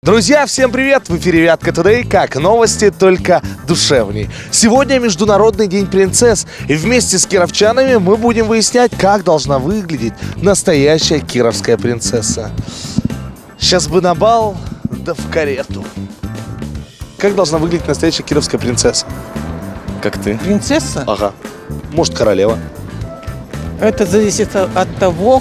Друзья, всем привет! В эфире Вятка Today, как новости, только душевней. Сегодня Международный день принцесс, и вместе с кировчанами мы будем выяснять, как должна выглядеть настоящая кировская принцесса. Сейчас бы на бал, да в карету. Как должна выглядеть настоящая кировская принцесса? Как ты? Принцесса? Ага. Может, королева? Это зависит от того,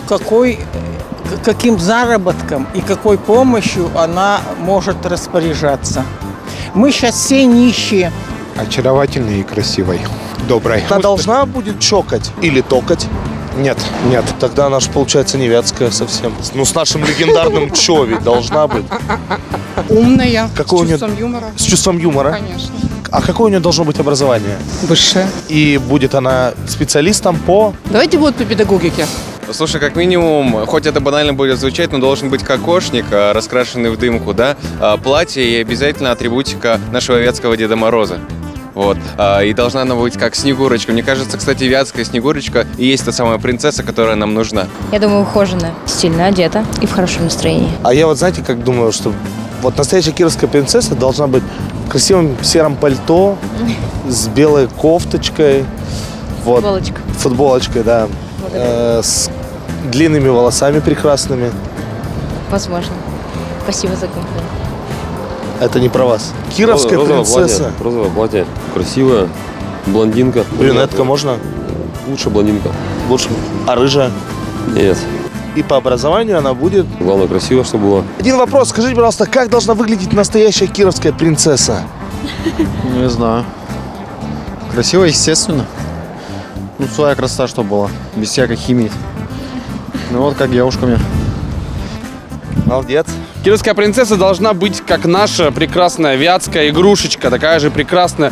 каким заработком и какой помощью она может распоряжаться. Мы сейчас все нищие. Очаровательной и красивой, доброй. Она должна будет чокать или токать? Нет. Тогда она же, получается, не вятская совсем. Ну, с нашим легендарным Чо ведь должна быть. Умная, Какое у с нее- чувством юмора. С чувством юмора. Конечно. А какое у нее должно быть образование? Высшее. И будет она специалистом по... Давайте вот по педагогике. Слушай, как минимум, хоть это банально будет звучать, но должен быть кокошник, раскрашенный в дымку, да, платье и обязательно атрибутика нашего вятского Деда Мороза. Вот. И должна она быть как Снегурочка. Мне кажется, кстати, вятская Снегурочка и есть та самая принцесса, которая нам нужна. Я думаю, ухоженная, стильно одета и в хорошем настроении. А я вот, знаете, как думаю, что вот настоящая кировская принцесса должна быть в красивом сером пальто с белой кофточкой. Вот. Футболочка. Футболочкой, да. С длинными волосами прекрасными. Возможно. Спасибо за комплимент. Это не про вас. Кировская принцесса. Розовое платье. Красивая. Блондинка. Брюнетка можно? Лучше блондинка. Лучше. А рыжая? Нет. И по образованию она будет... Главное, красиво, чтобы было. Один вопрос. Скажите, пожалуйста, как должна выглядеть настоящая кировская принцесса? Не знаю. Красиво, естественно. Ну, своя красота, что была. Без всякой химии. Ну, вот как девушка мне. Молодец. Кировская принцесса должна быть как наша прекрасная вятская игрушечка, такая же прекрасная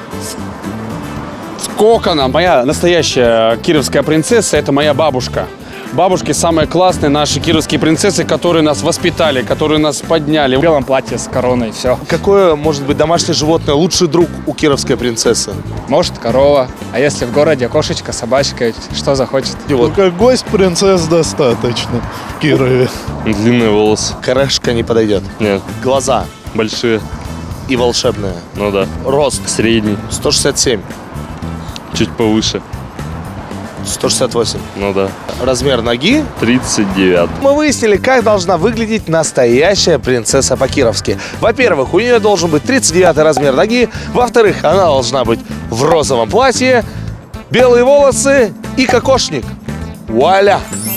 с коконом. Моя настоящая кировская принцесса – это моя бабушка. Бабушки самые классные наши кировские принцессы, которые нас воспитали, которые нас подняли. В белом платье с короной, все. Какое может быть домашнее животное лучший друг у кировской принцессы? Может, корова. А если в городе кошечка, собачка, что захочет. Как гость принцесс достаточно в Кирове. Длинные волосы. Корешка не подойдет. Нет. Глаза Большие. и волшебная. Ну да. Рост Средний. 167, Чуть повыше. 168. Ну да. Размер ноги. 39. Мы выяснили, как должна выглядеть настоящая принцесса по-кировски. Во-первых, у нее должен быть 39 размер ноги. Во-вторых, она должна быть в розовом платье, белые волосы и кокошник. Вуаля!